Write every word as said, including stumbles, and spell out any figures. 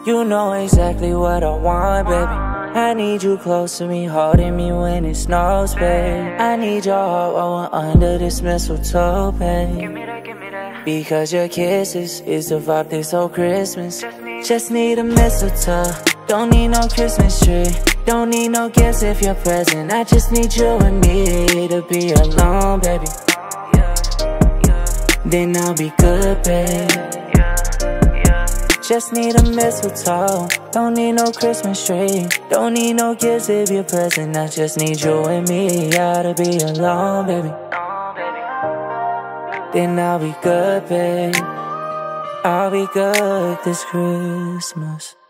You know exactly what I want, baby. I need you close to me, holding me when it snows, babe. I need your heart while we're under this mistletoe, babe. Give me that, give me that. Because your kisses is the vibe this whole Christmas. Just need a mistletoe, don't need no Christmas tree. Don't need no gifts if you're present. I just need you and me to be alone, baby. Then I'll be good, babe. Just need a mistletoe, don't need no Christmas tree. Don't need no gifts if you're present. I just need you and me, yeah, to be alone, baby. Then I'll be good, babe. I'll be good this Christmas.